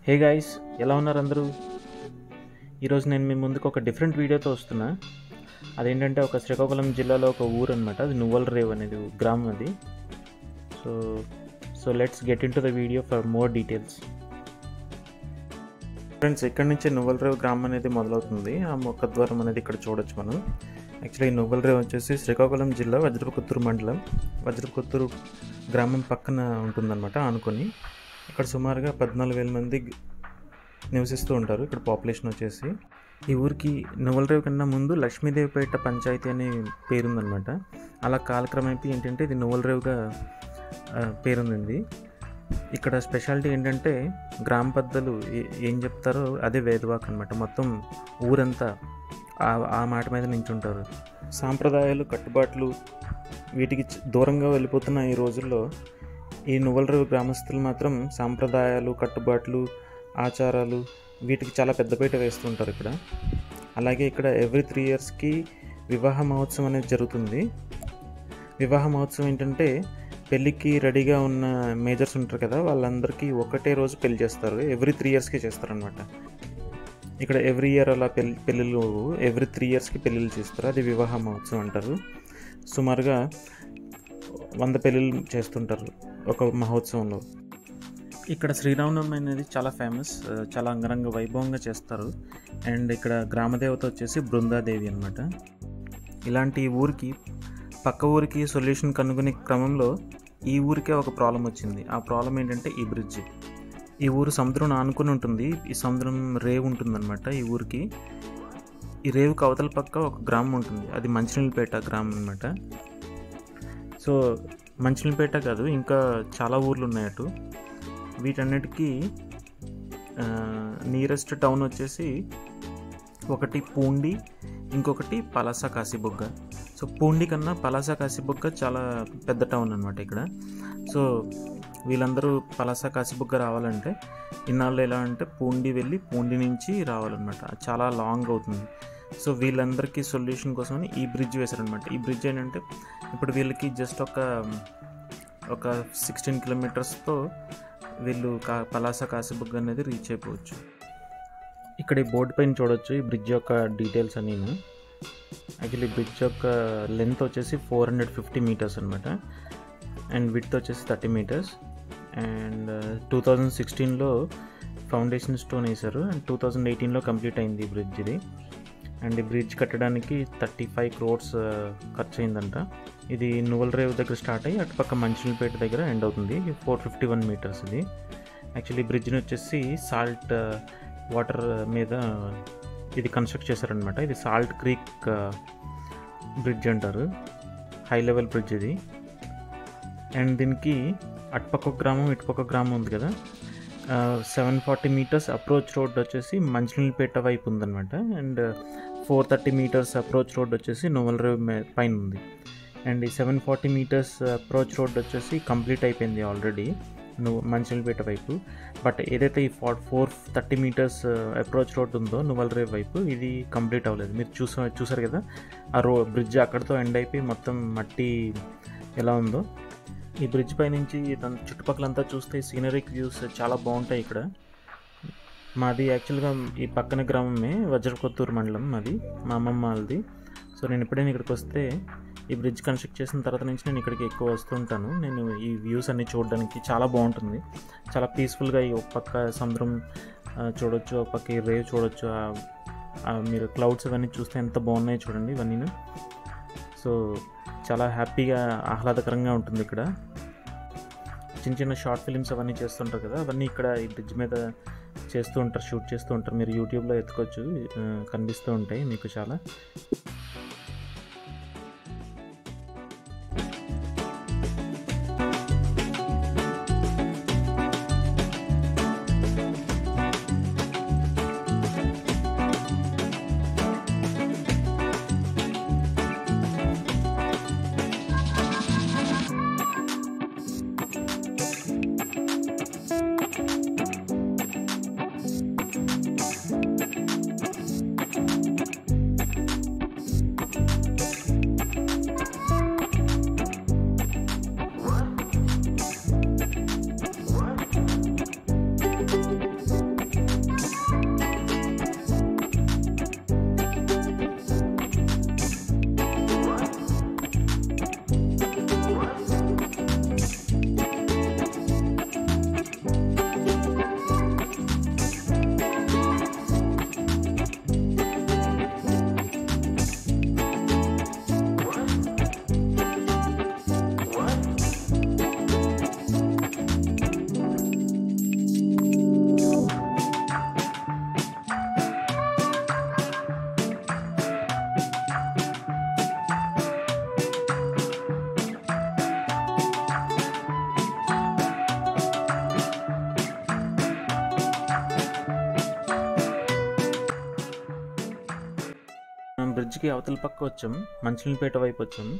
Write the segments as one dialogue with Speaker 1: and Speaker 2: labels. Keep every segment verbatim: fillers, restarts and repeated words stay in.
Speaker 1: Hey guys, ఎలా ఉన్నారు అందరూ? ఈరోజు నేను మీ ముందుకు ఒక డిఫరెంట్ వీడియోతో వస్తున్నా. అదేంటంటే ఒక శ్రీకాకుళం జిల్లాలో ఒక ఊరు అనమాట. అది నువ్వల రేవ్ అనేది గ్రామం అది. So so let's get into the video for more details. Friends, ఇక్కడ నుంచే నువ్వల రేవ్ గ్రామం అనేది మొదలవుతుంది. ఆ ముఖద్వారం అనేది ఇక్కడ చూడొచ్చు మనం. యాక్చువల్లీ నువ్వల రేవ్ వచ్చేసి శ్రీకాకుళం జిల్లా వజ్రపుకొత్తూరు మండలం వజ్రపుకొత్తూరు గ్రామం పక్కన ఉంటుందన్నమాట, ఆనుకొని. ఇక్కడ సుమారుగా పద్నాలుగు వేల మంది నివసిస్తూ ఉంటారు. ఇక్కడ పాపులేషన్ వచ్చేసి ఈ ఊరికి నువ్వల రేవ్ కన్నా ముందు లక్ష్మీదేవిపేట పంచాయతీ అనే పేరుందనమాట. అలా కాలక్రమేపీ ఏంటంటే ఇది నువ్వల రేవ్గా పేరుంది. ఇక్కడ స్పెషాలిటీ ఏంటంటే గ్రామ పెద్దలు ఏం చెప్తారో అదే వేదవాక్ అనమాట. మొత్తం ఊరంతా ఆ మాట మీద నించుంటారు. సాంప్రదాయాలు, కట్టుబాట్లు వీటికి దూరంగా వెళ్ళిపోతున్న ఈ రోజుల్లో ఈ నువ్వల రేవ్ గ్రామస్తులు మాత్రం సాంప్రదాయాలు, కట్టుబాట్లు, ఆచారాలు వీటికి చాలా పెద్దపీట వేస్తుంటారు ఇక్కడ. అలాగే ఇక్కడ ఎవ్రీ త్రీ ఇయర్స్కి వివాహ మహోత్సవం అనేది జరుగుతుంది. వివాహ మహోత్సవం ఏంటంటే పెళ్ళికి రెడీగా ఉన్న మేజర్స్ ఉంటారు కదా, వాళ్ళందరికీ ఒకటే రోజు పెళ్లి చేస్తారు. ఎవ్రీ త్రీ ఇయర్స్కి చేస్తారనమాట. ఇక్కడ ఎవ్రీ ఇయర్ అలా పెళ్ళి పెళ్ళిళ్ళు ఎవ్రీ త్రీ ఇయర్స్కి పెళ్ళిళ్ళు చేస్తారు. అది వివాహ మహోత్సవం అంటారు. సుమారుగా వంద పెళ్ళిళ్ళు చేస్తుంటారు ఒక మహోత్సవంలో. ఇక్కడ శ్రీరామనవమి అనేది చాలా ఫేమస్, చాలా అంగరంగ వైభవంగా చేస్తారు. అండ్ ఇక్కడ గ్రామదేవత వచ్చేసి బృందాదేవి అనమాట. ఇలాంటి ఊరికి పక్క ఊరికి సొల్యూషన్ కనుగొనే క్రమంలో ఈ ఊరికే ఒక ప్రాబ్లం వచ్చింది. ఆ ప్రాబ్లం ఏంటంటే ఈ బ్రిడ్జ్. ఈ ఊరు సముద్రం ఆనుకుని ఉంటుంది. ఈ సముద్రం రేవు ఉంటుందన్నమాట ఈ ఊరికి. ఈ రేవుకి అవతల పక్క ఒక గ్రామం ఉంటుంది, అది మంచినీళ్ళపేట గ్రామం అనమాట. సో మంచినీళ్ళపేట కాదు, ఇంకా చాలా ఊర్లు ఉన్నాయి అటు. వీటన్నిటికీ నియరెస్ట్ టౌన్ వచ్చేసి ఒకటి పూండి, ఇంకొకటి పలాస కాశీబుగ్గ. సో పూండి కన్నా పలాస కాశీబుగ్గ చాలా పెద్ద టౌన్ అనమాట ఇక్కడ. సో వీళ్ళందరూ పలాస కాశీబుగ్గ రావాలంటే ఇన్నాళ్ళు ఎలా అంటే పూండి వెళ్ళి పూండి నుంచి రావాలన్నమాట. చాలా లాంగ్ అవుతుంది. సో వీళ్ళందరికీ సొల్యూషన్ కోసమని ఈ బ్రిడ్జ్ వేశారనమాట. ఈ బ్రిడ్జ్ ఏంటంటే ఇప్పుడు వీళ్ళకి జస్ట్ ఒక ఒక సిక్స్టీన్ కిలోమీటర్స్తో వీళ్ళు కా పలాస కాశీబుగ్గ అనేది రీచ్ అయిపోవచ్చు. ఇక్కడ ఈ బోర్డు పైన చూడొచ్చు ఈ బ్రిడ్జ్ యొక్క డీటెయిల్స్ అని. యాక్చువల్లీ బ్రిడ్జ్ యొక్క లెంత్ వచ్చేసి ఫోర్ హండ్రెడ్ ఫిఫ్టీ మీటర్స్ అనమాట. అండ్ విడ్త్ వచ్చేసి thirty metres. And two thousand సిక్స్టీన్లో ఫౌండేషన్ స్టోన్ వేశారు. అండ్ టూ థౌజండ్ ఎయిటీన్లో కంప్లీట్ అయింది ఈ బ్రిడ్జ్ ఇది. అండ్ ఈ బ్రిడ్జ్ కట్టడానికి థర్టీ ఫైవ్ క్రోర్స్ ఖర్చు అయిందంట. ఇది నువ్వల రేవ్ దగ్గర స్టార్ట్ అయ్యి అటుపక్క మంచినీళ్ళపేట దగ్గర ఎండ్ అవుతుంది. ఫోర్ ఫిఫ్టీ వన్ మీటర్స్ ఇది. యాక్చువల్లీ ఈ బ్రిడ్జ్ని వచ్చేసి సాల్ట్ వాటర్ మీద ఇది కన్స్ట్రక్ట్ చేశారనమాట. ఇది సాల్ట్ క్రీక్ బ్రిడ్జ్ అంటారు, హై లెవెల్ బ్రిడ్జ్ ఇది. అండ్ దీనికి అటుపక్క గ్రామం ఇటుపక్క గ్రామం ఉంది కదా, seven forty metres approach road వచ్చేసి మంచినీళ్ళపేట వైపు ఉందన్నమాట. And four thirty metres approach road వచ్చేసి నువ్వల రేవ్ పైన ఉంది. అండ్ ఈ seven forty metres approach road వచ్చేసి కంప్లీట్ అయిపోయింది ఆల్రెడీ నువ్వు మంచినీళ్ళపేట వైపు. బట్ ఏదైతే ఈ four four thirty metres approach road ఉందో నువ్వల రేవ్ వైపు, ఇది కంప్లీట్ అవ్వలేదు. మీరు చూసా చూసారు కదా ఆ రో బ్రిడ్జ్ అక్కడితో ఎండ్ అయిపోయి మొత్తం మట్టి ఎలా ఉందో. ఈ బ్రిడ్జ్ పై నుంచి దాని చుట్టుపక్కలంతా చూస్తే సీనరీకి వ్యూస్ చాలా బాగుంటాయి ఇక్కడ. మాది యాక్చువల్గా ఈ పక్కన గ్రామమే వజ్రపుకొత్తూరు మండలం, మాది మా అమ్మమ్మ వాళ్ళది. సో నేను ఎప్పుడైనా ఇక్కడికి వస్తే ఈ బ్రిడ్జ్ కన్స్ట్రక్ట్ చేసిన తర్వాత నుంచి నేను ఇక్కడికి ఎక్కువ వస్తూ ఉంటాను. నేను ఈ వ్యూస్ అన్ని చూడడానికి చాలా బాగుంటుంది. చాలా పీస్ఫుల్గా ఈ ఒక పక్క సముద్రం చూడొచ్చు, ఒక పక్క ఈ రేవ్ చూడొచ్చు. మీరు క్లౌడ్స్ అవన్నీ చూస్తే ఎంత బాగున్నాయి చూడండి ఇవన్నీ. సో చాలా హ్యాపీగా ఆహ్లాదకరంగా ఉంటుంది ఇక్కడ. చిన్న చిన్న షార్ట్ ఫిలిమ్స్ అవన్నీ చేస్తుంటారు కదా, అవన్నీ ఇక్కడ ఈ బ్రిడ్జ్ మీద చేస్తూ ఉంటారు, షూట్ చేస్తూ ఉంటారు. మీరు యూట్యూబ్లో ఎత్తుకోవచ్చు, కనిపిస్తూ ఉంటాయి మీకు చాలా. బ్రిడ్జ్కి అవతల పక్క వచ్చాం, మంచినీళ్ళపేట వైపు వచ్చాం.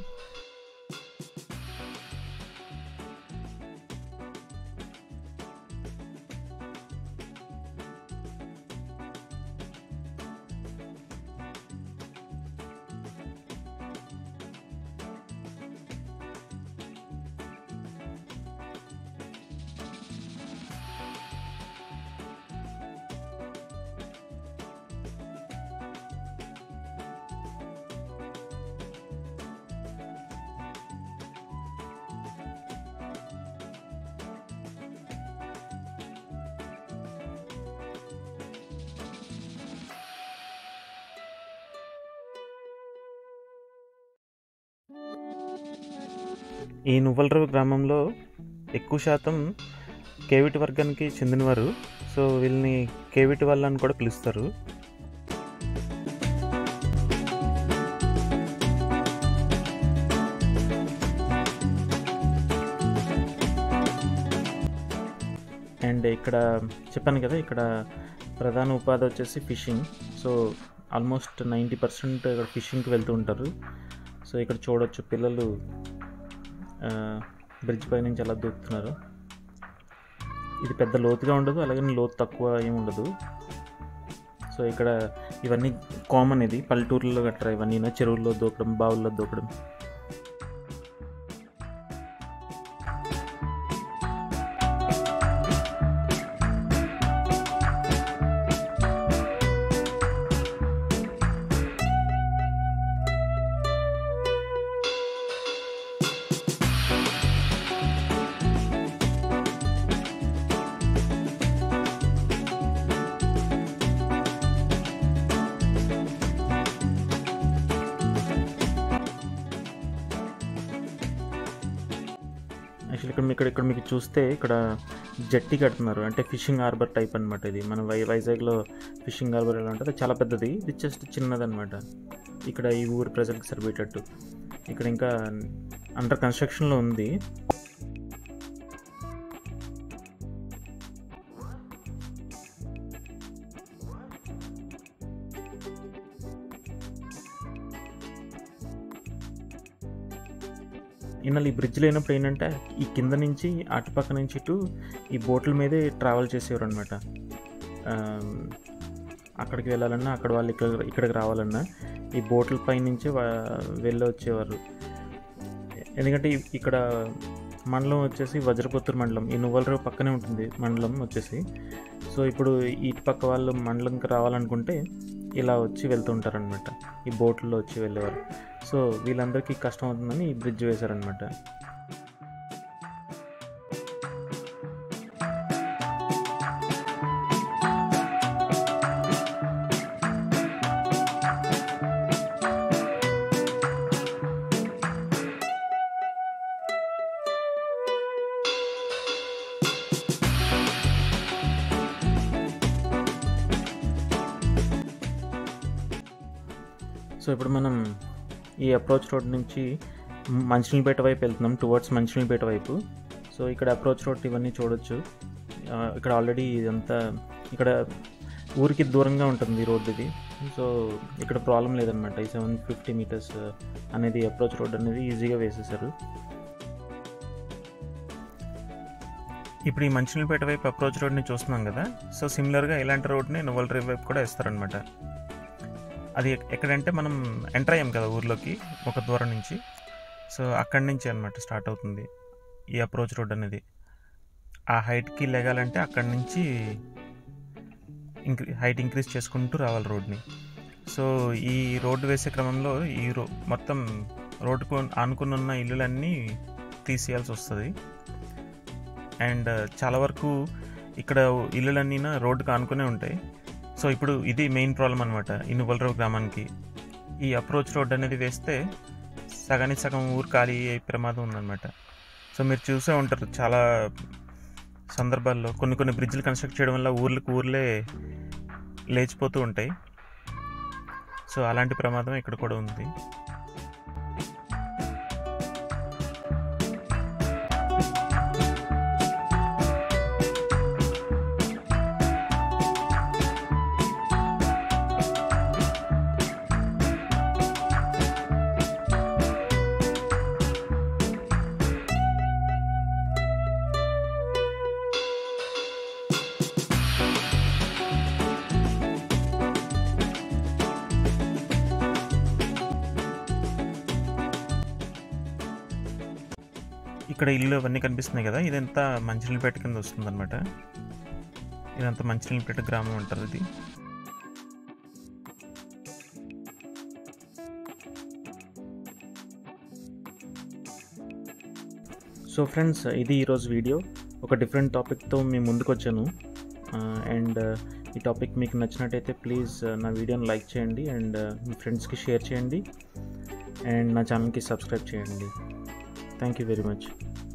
Speaker 1: ఈ నువ్వలరేవు గ్రామంలో ఎక్కువ శాతం కేవిటి వర్గానికి చెందినవారు. సో వీళ్ళని కేవిటి వాళ్ళని కూడా పిలుస్తారు. అండ్ ఇక్కడ చెప్పాను కదా, ఇక్కడ ప్రధాన ఉపాధి వచ్చేసి fishing. So almost ninety percent ఇక్కడ ఫిషింగ్కి వెళ్తూ ఉంటారు. సో ఇక్కడ చూడవచ్చు పిల్లలు బ్రిడ్జ్ పై నుంచి అలా దూకుతున్నారు. ఇది పెద్ద లోతుగా ఉండదు, అలాగే లోతు తక్కువ ఏమి ఉండదు. సో ఇక్కడ ఇవన్నీ కామన్, ఇది పల్లెటూరులో గట్రా ఇవన్నీ చెరువుల్లో దూకడం, బావుల్లో దూకడం. యాక్చువల్లీ ఇక్కడ ఇక్కడ ఇక్కడ మీకు చూస్తే ఇక్కడ జట్టి కడుతున్నారు, అంటే ఫిషింగ్ హార్బర్ టైప్ అనమాట. ఇది మన వై వైజాగ్లో ఫిషింగ్ హార్బర్ ఎలా ఉంటుంది, చాలా పెద్దది. ఇది జస్ట్ చిన్నదనమాట. ఇక్కడ ఈ ఊరు ప్రజలకు సరిపోయేటట్టు ఇక్కడ ఇంకా అండర్ కన్స్ట్రక్షన్లో ఉంది. ఇన్నాళ్ళు ఈ బ్రిడ్జ్ లేనప్పుడు ఏంటంటే ఈ కింద నుంచి అటుపక్క నుంచి ఇటు ఈ బోట్ల మీదే ట్రావెల్ చేసేవారు అనమాట. అక్కడికి వెళ్ళాలన్నా, అక్కడ వాళ్ళు ఇక్కడ ఇక్కడికి రావాలన్నా ఈ బోట్ల పై నుంచి వెళ్ళి వచ్చేవారు. ఎందుకంటే ఇక్కడ మండలం వచ్చేసి వజ్రపుత్తూరు మండలం, ఈ నువ్వలరేవు పక్కనే ఉంటుంది మండలం వచ్చేసి. సో ఇప్పుడు ఇటు పక్క వాళ్ళు మండలంకి రావాలనుకుంటే ఇలా వచ్చి వెళ్తుంటారనమాట, ఈ బోట్లో వచ్చి వెళ్ళేవారు. సో వీళ్ళందరికీ కష్టం అవుతుందని ఈ బ్రిడ్జ్ వేశారనమాట. సో ఇప్పుడు మనం ఈ అప్రోచ్ రోడ్ నుంచి మంచినీళ్ళపేట వైపు వెళ్తున్నాం, టువర్డ్స్ మంచినీళ్ళపేట వైపు. సో ఇక్కడ అప్రోచ్ రోడ్ ఇవన్నీ చూడొచ్చు. ఇక్కడ ఆల్రెడీ ఇదంతా ఇక్కడ ఊరికి దూరంగా ఉంటుంది రోడ్డు ఇది. సో ఇక్కడ ప్రాబ్లం లేదనమాట. ఈ సెవెన్ ఫిఫ్టీ మీటర్స్ అనేది అప్రోచ్ రోడ్ అనేది ఈజీగా వేసేసారు. ఇప్పుడు ఈ మంచినీళ్ళపేట వైపు అప్రోచ్ రోడ్ని చూస్తున్నాం కదా. సో సిమిలర్గా ఇలాంటి రోడ్ని నువ్వలరేవు వైపు కూడా వేస్తారనమాట. అది ఎక్కడంటే మనం ఎంటర్ అయ్యాం కదా ఊర్లోకి ఒక దూరం నుంచి. సో అక్కడి నుంచి అనమాట స్టార్ట్ అవుతుంది ఈ అప్రోచ్ రోడ్ అనేది. ఆ హైట్కి లెగాలంటే అక్కడి నుంచి ఇంక్రీ హైట్ ఇంక్రీజ్ చేసుకుంటూ రావాలి రోడ్ని. సో ఈ రోడ్డు వేసే క్రమంలో ఈ రో మొత్తం రోడ్డుకు ఆనుకుని ఉన్న ఇల్లులన్నీ తీసేయాల్సి వస్తుంది. అండ్ చాలా వరకు ఇక్కడ ఇల్లులన్నీ రోడ్డుకు ఆనుకునే ఉంటాయి. సో ఇప్పుడు ఇది మెయిన్ ప్రాబ్లం అనమాట ఈ నువ్వలరేవు గ్రామానికి. ఈ అప్రోచ్ రోడ్ అనేది వేస్తే సగానికి సగం ఊరు ఖాళీ అయ్యే ప్రమాదం ఉందన్నమాట. సో మీరు చూసే ఉంటారు చాలా సందర్భాల్లో కొన్ని కొన్ని బ్రిడ్జ్లు కన్స్ట్రక్ట్ చేయడం వల్ల ఊర్లకు ఊర్లే లేచిపోతూ ఉంటాయి. సో అలాంటి ప్రమాదం ఇక్కడ కూడా ఉంది. ఇక్కడ ఇల్లు అవన్నీ కనిపిస్తున్నాయి కదా, ఇదంతా మంచినీళ్ళపేట కింద వస్తుందన్నమాట. ఇదంతా మంచినీళ్ళపేట గ్రామం అంటారు ఇది. సో ఫ్రెండ్స్, ఇది ఈరోజు వీడియో. ఒక డిఫరెంట్ టాపిక్తో మీ ముందుకు వచ్చాను. అండ్ ఈ టాపిక్ మీకు నచ్చినట్టయితే ప్లీజ్ నా వీడియోని లైక్ చేయండి, అండ్ మీ ఫ్రెండ్స్కి షేర్ చేయండి, అండ్ నా ఛానల్కి సబ్స్క్రైబ్ చేయండి. Thank you very much.